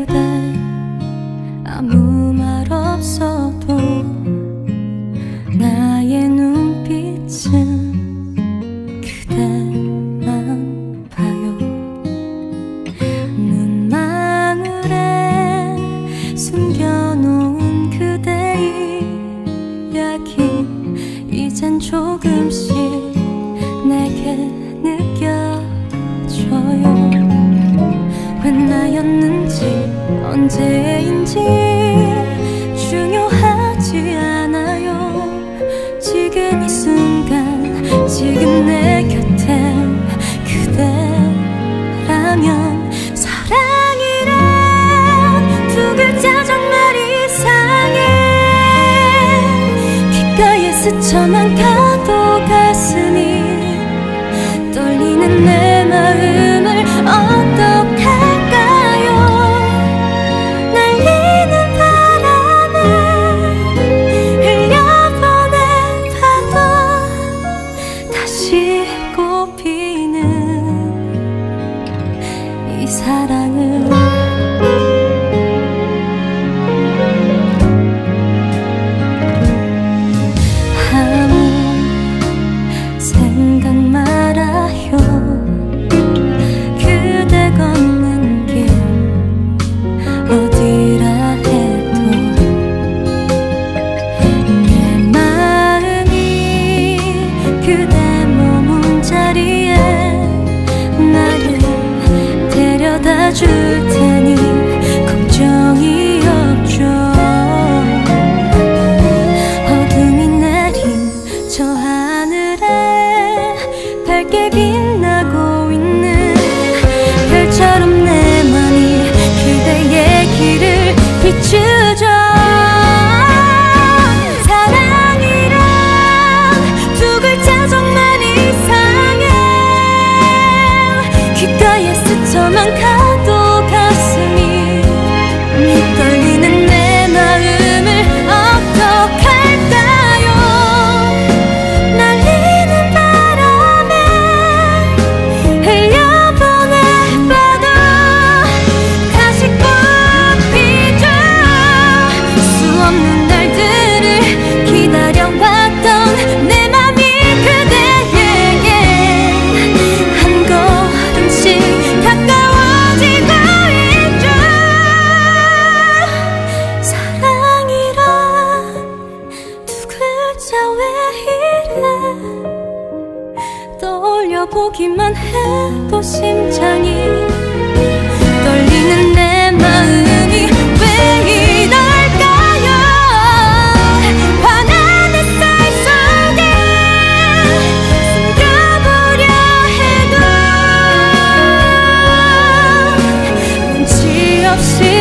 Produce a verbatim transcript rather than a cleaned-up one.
그대 아무 말 없어도 나의 눈빛은 그대만 봐요. 눈망울에 숨겨놓은 그대의 이야기 이젠 조금씩 내게 느껴져요. 왜 나였는지 언제인지 중요하지 않아요. 지금 이 순간 지금 내 곁에 그대라면 사랑이란 두 글자 정말 이상해. 귓가에 스쳐만 가도 가슴이 떨리는 내 마음을 어떡할까요. 날리는 바람에 흘려보내봐도 다시 꽃피는 이 사랑을 아무 생각 말아요. 그대 걷는 길 어디라 해도 내 마음이 그대 머문 자리에 나를 데려다 줄 테니 걱정이 없죠. 어둠이 내린 저 하늘에 밝게 빛나고 있는 별처럼 내 맘이 그대의 길을 비추죠. 사랑이란 두 글자 정말 이상해. 귓가에 스쳐만 가도 가슴이 떨리는 내 마음을 어떡할까요. 날리는 바람에 흘려보내봐도 다시 꽃피죠. 수없는 날들을 기다려왔던 내 맘이 그대에게 한 걸음씩 가까워지고 있죠. 사랑이란 두 글자 왜 이래. 떠올려보기만 해도 심장이 떨리는 내 마음이 왜 이럴까요. 환한 햇살 속에 숨겨보려 해도 눈치 없이